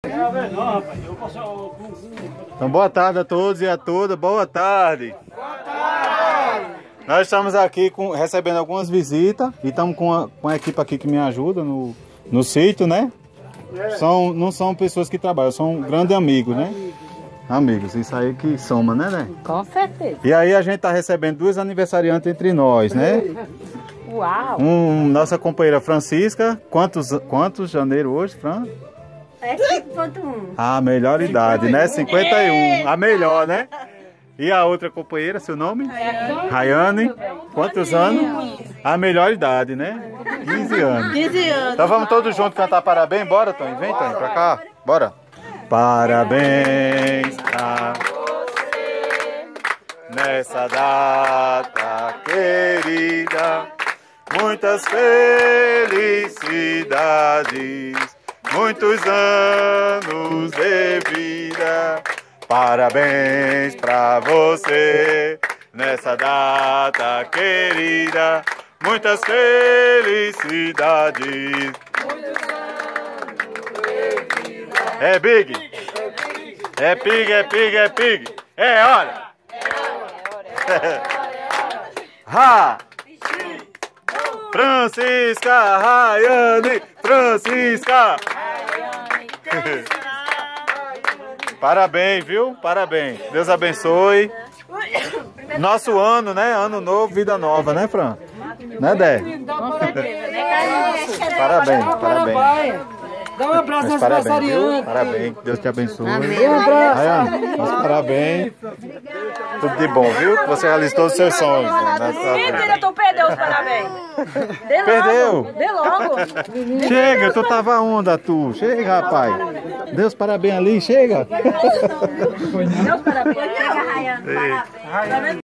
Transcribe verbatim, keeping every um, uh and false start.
Então, boa tarde a todos e a todas. Boa tarde. Boa tarde. Nós estamos aqui com, recebendo algumas visitas e estamos com a, com a equipe aqui que me ajuda no, no sítio, né? São, não são pessoas que trabalham, são grandes amigos, né? Amigos, isso aí que soma, né, né? Com certeza. E aí a gente tá recebendo duas aniversariantes entre nós, né? Uau! Um, nossa companheira Francisca. Quantos, quantos janeiro hoje, Fran? É cinquenta e um. A melhor idade, né? cinquenta e um. A melhor, né? E a outra companheira, seu nome? Rayane. Rayane. Quantos anos? A melhor idade, né? quinze anos. quinze anos. Então vamos todos juntos cantar parabéns? Bora, Tony? Vem, Tony, pra cá. Bora. Parabéns pra você nessa data querida. Muitas felicidades, muitos anos de vida. Parabéns pra você nessa data querida. Muitas felicidades. É big, é pig, é pig, é pig, é hora, ha, Francisca, Rayane, Francisca, parabéns, viu? Parabéns, Deus abençoe. Nosso ano, né? Ano novo, vida nova, né, Fran? Né, Dé? Parabéns, parabéns. Dá um abraço Mas nas parabéns, viu? aniversariantes. Parabéns, que Deus te abençoe. Um abraço. Rayane, mas parabéns. Tudo de bom, viu? Que você realizou todos os seus sonhos. Né? Mentira, tu perdeu os parabéns. Dê Perdeu? Logo, dê logo. Chega, tu tava onda, tu. Chega, rapaz. Deus parabéns ali, chega. Deus parabéns. Chega, Rayane. Parabéns.